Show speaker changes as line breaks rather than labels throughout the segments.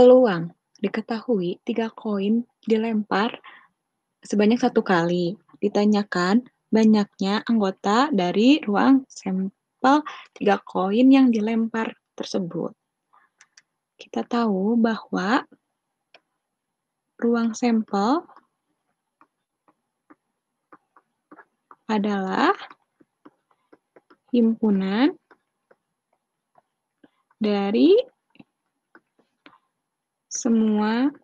Peluang. Diketahui 3 koin dilempar sebanyak 1 kali. Ditanyakan banyaknya anggota dari ruang sampel 3 koin yang dilempar tersebut. Kita tahu bahwa ruang sampel adalah himpunan dari semua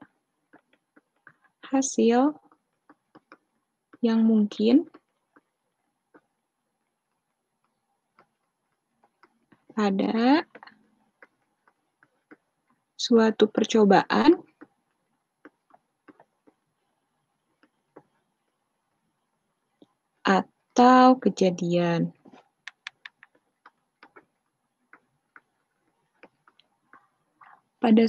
hasil yang mungkin pada suatu percobaan atau kejadian. Pada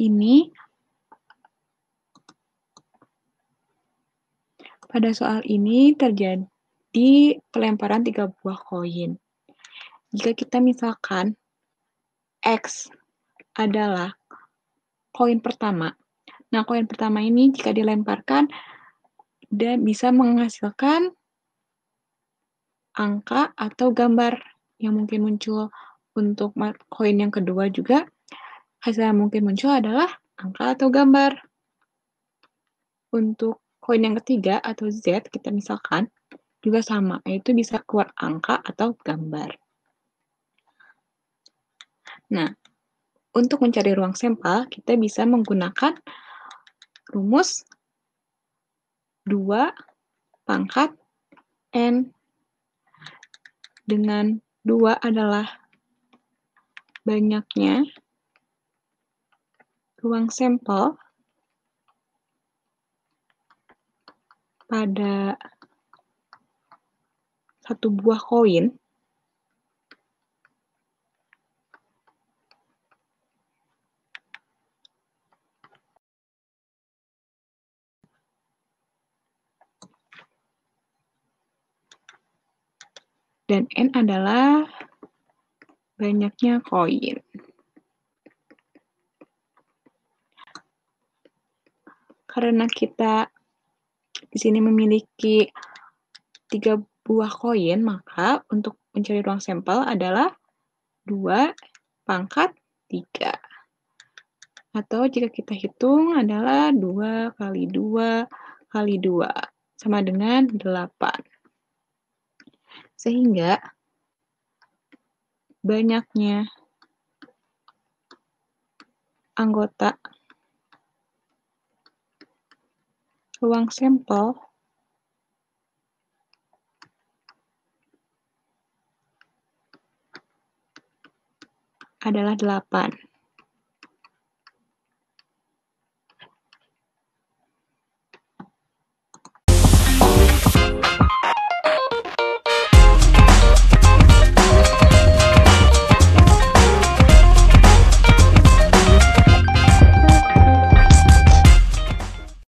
soal ini terjadi pelemparan 3 buah koin. Jika kita misalkan X adalah koin pertama. Nah, koin pertama ini jika dilemparkan dia bisa menghasilkan angka atau gambar yang mungkin muncul. Untuk koin yang kedua juga hasil yang mungkin muncul adalah angka atau gambar. Untuk koin yang ketiga atau Z kita misalkan juga sama, yaitu bisa keluar angka atau gambar. Nah, untuk mencari ruang sampel, kita bisa menggunakan rumus 2 pangkat N. Dengan 2 adalah banyaknya ruang sampel pada satu buah koin dan N adalah banyaknya koin. Karena kita di sini memiliki 3 buah koin, maka untuk mencari ruang sampel adalah 2 pangkat 3. Atau jika kita hitung adalah 2 kali 2 kali 2 sama dengan 8. Sehingga banyaknya anggota ruang sampel adalah 8.